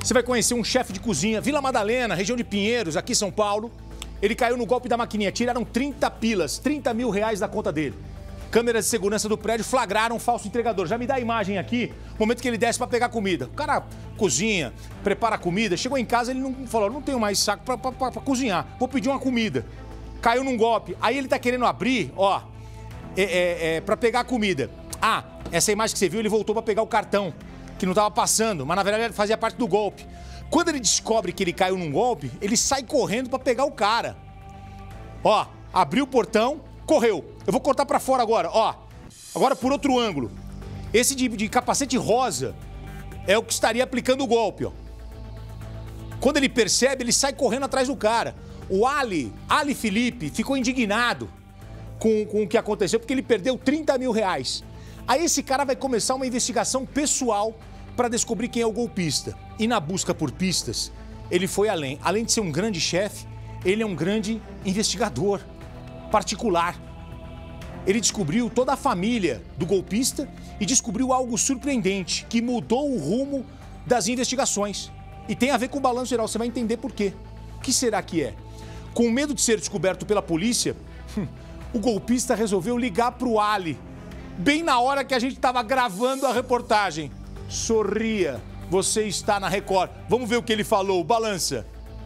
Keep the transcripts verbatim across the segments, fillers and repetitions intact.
Você vai conhecer um chefe de cozinha, Vila Madalena, região de Pinheiros, aqui em São Paulo. Ele caiu no golpe da maquininha, tiraram trinta pilas, trinta mil reais da conta dele. Câmeras de segurança do prédio flagraram um falso entregador. Já me dá a imagem aqui, momento que ele desce para pegar comida. O cara cozinha, prepara a comida, chegou em casa, ele não falou, não tenho mais saco para cozinhar, vou pedir uma comida. Caiu num golpe, aí ele tá querendo abrir, ó, é, é, é, para pegar a comida. Ah, essa imagem que você viu, ele voltou para pegar o cartão, que não tava passando, mas na verdade ele fazia parte do golpe. Quando ele descobre que ele caiu num golpe, ele sai correndo para pegar o cara. Ó, abriu o portão, correu. Eu vou cortar pra fora agora, ó. Agora por outro ângulo. Esse de, de capacete rosa é o que estaria aplicando o golpe, ó. Quando ele percebe, ele sai correndo atrás do cara. O Ali, Ali Felipe, ficou indignado com, com o que aconteceu, porque ele perdeu trinta mil reais. Aí esse cara vai começar uma investigação pessoal para descobrir quem é o golpista. E na busca por pistas, ele foi além. Além de ser um grande chefe, ele é um grande investigador particular. Ele descobriu toda a família do golpista e descobriu algo surpreendente, que mudou o rumo das investigações. E tem a ver com o balanço geral, você vai entender por quê. O que será que é? Com medo de ser descoberto pela polícia, o golpista resolveu ligar para o Ali, bem na hora que a gente estava gravando a reportagem. Sorria, você está na Record. Vamos ver o que ele falou, balança.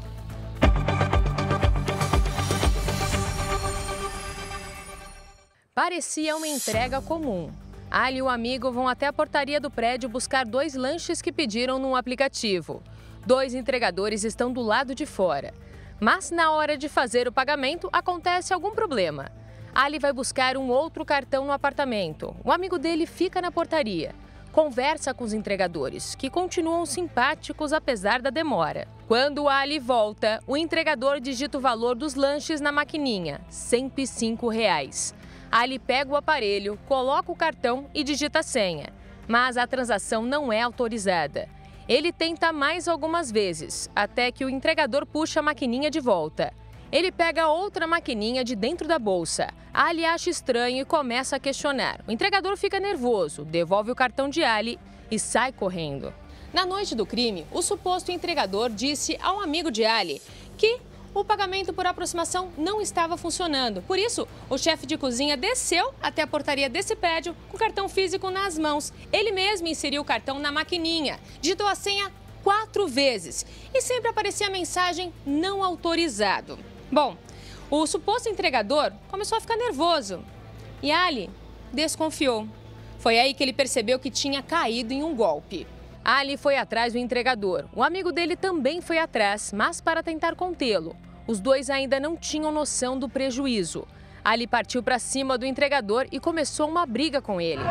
Parecia uma entrega comum. Ali e o amigo vão até a portaria do prédio buscar dois lanches que pediram no aplicativo. Dois entregadores estão do lado de fora. Mas na hora de fazer o pagamento, acontece algum problema. Ali vai buscar um outro cartão no apartamento. O amigo dele fica na portaria. Conversa com os entregadores, que continuam simpáticos apesar da demora. Quando o Ali volta, o entregador digita o valor dos lanches na maquininha, cento e cinco reais. Ali pega o aparelho, coloca o cartão e digita a senha. Mas a transação não é autorizada. Ele tenta mais algumas vezes, até que o entregador puxa a maquininha de volta. Ele pega outra maquininha de dentro da bolsa. Ali acha estranho e começa a questionar. O entregador fica nervoso, devolve o cartão de Ali e sai correndo. Na noite do crime, o suposto entregador disse a um amigo de Ali que o pagamento por aproximação não estava funcionando. Por isso, o chefe de cozinha desceu até a portaria desse prédio com o cartão físico nas mãos. Ele mesmo inseriu o cartão na maquininha, digitou a senha quatro vezes e sempre aparecia a mensagem não autorizado. Bom, o suposto entregador começou a ficar nervoso e Ali desconfiou. Foi aí que ele percebeu que tinha caído em um golpe. Ali foi atrás do entregador. O amigo dele também foi atrás, mas para tentar contê-lo. Os dois ainda não tinham noção do prejuízo. Ali partiu para cima do entregador e começou uma briga com ele.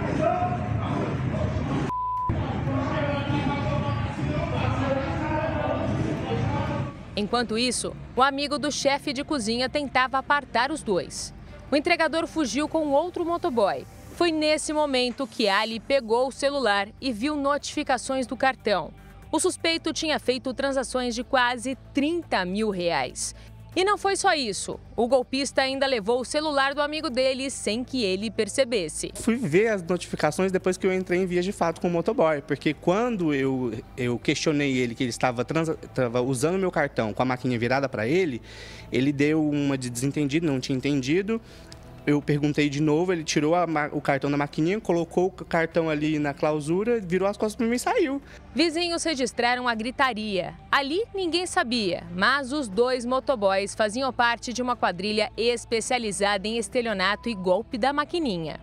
Enquanto isso, o amigo do chefe de cozinha tentava apartar os dois. O entregador fugiu com outro motoboy. Foi nesse momento que Ali pegou o celular e viu notificações do cartão. O suspeito tinha feito transações de quase trinta mil reais. E não foi só isso. O golpista ainda levou o celular do amigo dele sem que ele percebesse. Fui ver as notificações depois que eu entrei em vias de fato com o motoboy, porque quando eu, eu questionei ele que ele estava, trans, estava usando meu cartão com a maquininha virada para ele, ele deu uma de desentendido, não tinha entendido. Eu perguntei de novo, ele tirou a, o cartão da maquininha, colocou o cartão ali na clausura, virou as costas para mim e saiu. Vizinhos registraram a gritaria. Ali ninguém sabia, mas os dois motoboys faziam parte de uma quadrilha especializada em estelionato e golpe da maquininha.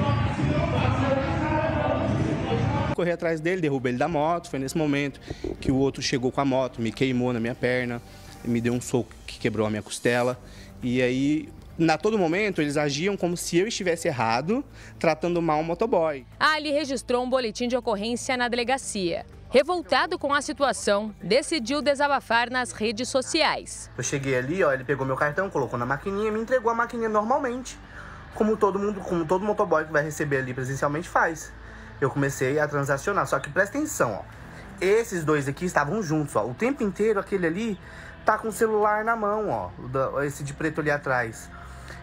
Corri atrás dele, derrubei ele da moto. Foi nesse momento que o outro chegou com a moto, me queimou na minha perna, me deu um soco que quebrou a minha costela. E aí, a todo momento, eles agiam como se eu estivesse errado, tratando mal o motoboy. Ali registrou um boletim de ocorrência na delegacia. Revoltado com a situação, decidiu desabafar nas redes sociais. Eu cheguei ali, ó, ele pegou meu cartão, colocou na maquininha e me entregou a maquininha normalmente, como todo mundo, como todo motoboy que vai receber ali presencialmente faz. Eu comecei a transacionar, só que presta atenção, ó. Esses dois aqui estavam juntos, ó. O tempo inteiro aquele ali tá com o celular na mão, ó, esse de preto ali atrás.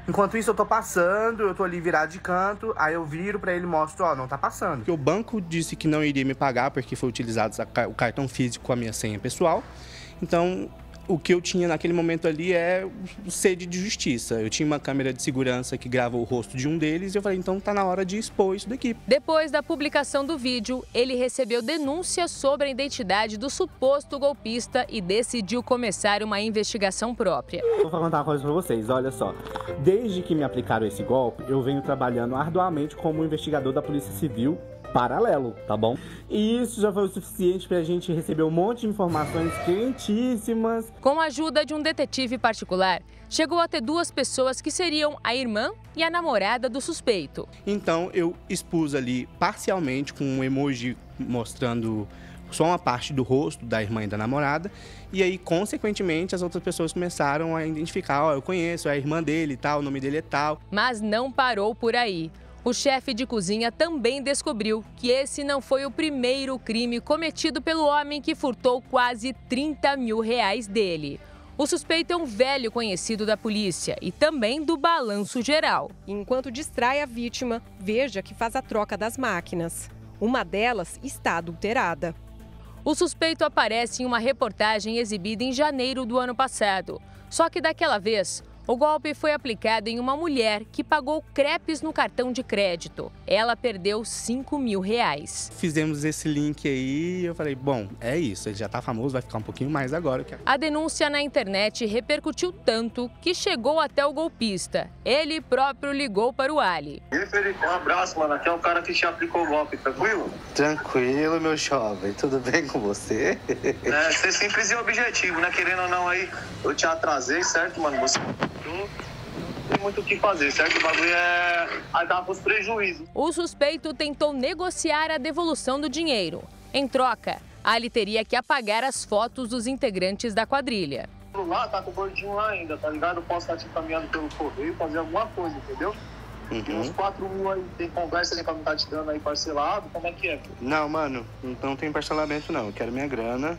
Enquanto isso, eu tô passando, eu tô ali virado de canto, aí eu viro pra ele e mostro, ó, não tá passando. Porque o banco disse que não iria me pagar porque foi utilizado o cartão físico com a minha senha pessoal. Então, o que eu tinha naquele momento ali é sede de justiça. Eu tinha uma câmera de segurança que grava o rosto de um deles e eu falei, então tá na hora de expor isso daqui. Depois da publicação do vídeo, ele recebeu denúncia sobre a identidade do suposto golpista e decidiu começar uma investigação própria. Vou contar uma coisa pra vocês, olha só. Desde que me aplicaram esse golpe, eu venho trabalhando arduamente como investigador da Polícia Civil paralelo, tá bom? E isso já foi o suficiente pra gente receber um monte de informações quentíssimas. Com a ajuda de um detetive particular, chegou a ter duas pessoas que seriam a irmã e a namorada do suspeito. Então eu expus ali parcialmente com um emoji mostrando só uma parte do rosto da irmã e da namorada. E aí, consequentemente, as outras pessoas começaram a identificar, ó, eu conheço, é a irmã dele e tal, o nome dele é tal. Mas não parou por aí. O chefe de cozinha também descobriu que esse não foi o primeiro crime cometido pelo homem que furtou quase trinta mil reais dele. O suspeito é um velho conhecido da polícia e também do Balanço Geral. Enquanto distrai a vítima, veja que faz a troca das máquinas. Uma delas está adulterada. O suspeito aparece em uma reportagem exibida em janeiro do ano passado. Só que daquela vez, o golpe foi aplicado em uma mulher que pagou crepes no cartão de crédito. Ela perdeu cinco mil reais. Fizemos esse link aí e eu falei, bom, é isso, ele já tá famoso, vai ficar um pouquinho mais agora. A denúncia na internet repercutiu tanto que chegou até o golpista. Ele próprio ligou para o Ali. E aí, Felipe, um abraço, mano. Aqui é o cara que te aplicou o golpe, tranquilo? Tranquilo, meu jovem. Tudo bem com você? É, ser simples e objetivo, né? Querendo ou não aí, eu te atrasei, certo, mano? Você... Não tem muito o que fazer, certo? O bagulho é acabar os prejuízos. O suspeito tentou negociar a devolução do dinheiro. Em troca, Ali teria que apagar as fotos dos integrantes da quadrilha. Lá tá com o gordinho lá ainda, tá ligado? Eu posso estar te encaminhando pelo correio, fazer alguma coisa, entendeu? Uhum. Tem uns quatro mil aí, tem conversa aí pra não estar te dando aí parcelado, como é que é? Não, mano, não tem parcelamento não, eu quero minha grana.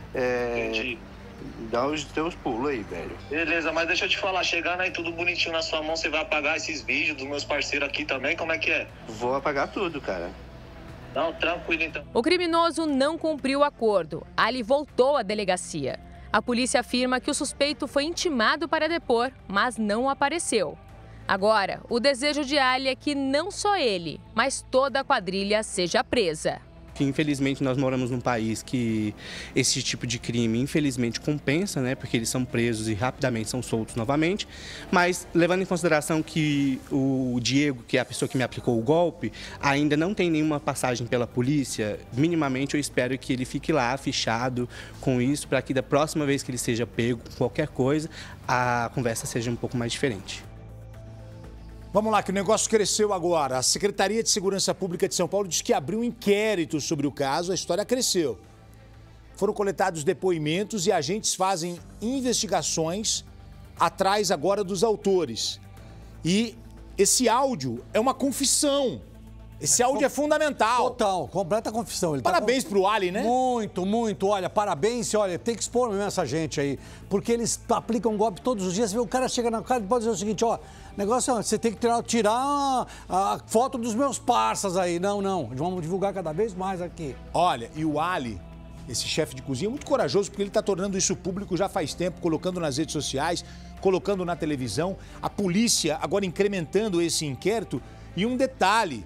É... Entendi. Dá os teus pulos aí, velho. Beleza, mas deixa eu te falar, chegando aí tudo bonitinho na sua mão, você vai apagar esses vídeos dos meus parceiros aqui também? Como é que é? Vou apagar tudo, cara. Não, tranquilo então. O criminoso não cumpriu o acordo. Ali voltou à delegacia. A polícia afirma que o suspeito foi intimado para depor, mas não apareceu. Agora, o desejo de Ali é que não só ele, mas toda a quadrilha seja presa. Que infelizmente nós moramos num país que esse tipo de crime infelizmente compensa, né? Porque eles são presos e rapidamente são soltos novamente. Mas levando em consideração que o Diego, que é a pessoa que me aplicou o golpe, ainda não tem nenhuma passagem pela polícia, minimamente eu espero que ele fique lá fichado com isso, para que da próxima vez que ele seja pego com qualquer coisa, a conversa seja um pouco mais diferente. Vamos lá, que o negócio cresceu agora. A Secretaria de Segurança Pública de São Paulo diz que abriu um inquérito sobre o caso, a história cresceu. Foram coletados depoimentos e agentes fazem investigações atrás agora dos autores. E esse áudio é uma confissão. Esse áudio é fundamental. Total, completa confissão. Ele parabéns tá... pro Ali, né? Muito, muito. Olha, parabéns. Olha, tem que expor mesmo essa gente aí. Porque eles aplicam golpe todos os dias. Você vê, o cara chega na cara e pode dizer o seguinte, ó, negócio é, você tem que tirar, tirar a foto dos meus parças aí. Não, não. Vamos divulgar cada vez mais aqui. Olha, e o Ali, esse chefe de cozinha, é muito corajoso porque ele tá tornando isso público já faz tempo, colocando nas redes sociais, colocando na televisão. A polícia agora incrementando esse inquérito. E um detalhe...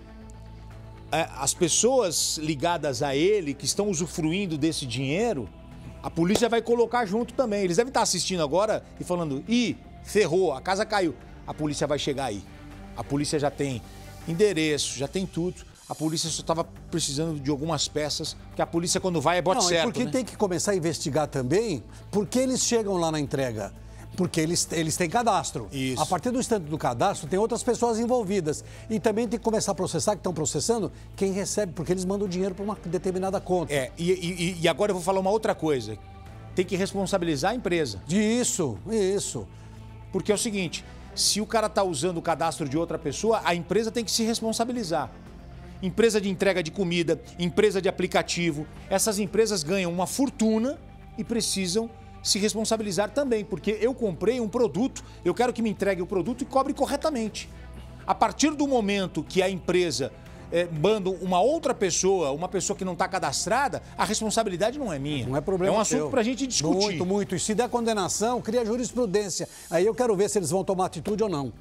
as pessoas ligadas a ele, que estão usufruindo desse dinheiro, a polícia vai colocar junto também. Eles devem estar assistindo agora e falando, ih, ferrou, a casa caiu. A polícia vai chegar aí. A polícia já tem endereço, já tem tudo. A polícia só estava precisando de algumas peças, que a polícia quando vai é bote Não, certo, porque né? tem que começar a investigar também, porque eles chegam lá na entrega. Porque eles, eles têm cadastro. Isso. A partir do instante do cadastro, tem outras pessoas envolvidas. E também tem que começar a processar, que estão processando, quem recebe, porque eles mandam dinheiro para uma determinada conta. É, e, e, e agora eu vou falar uma outra coisa. Tem que responsabilizar a empresa. Isso, isso. Porque é o seguinte, se o cara está usando o cadastro de outra pessoa, a empresa tem que se responsabilizar. Empresa de entrega de comida, empresa de aplicativo, essas empresas ganham uma fortuna e precisam se responsabilizar também, porque eu comprei um produto, eu quero que me entregue o produto e cobre corretamente. A partir do momento que a empresa é, manda uma outra pessoa, uma pessoa que não está cadastrada, a responsabilidade não é minha. Não é problema É um assunto para a gente discutir. Muito, muito. E se der condenação, cria jurisprudência. Aí eu quero ver se eles vão tomar atitude ou não.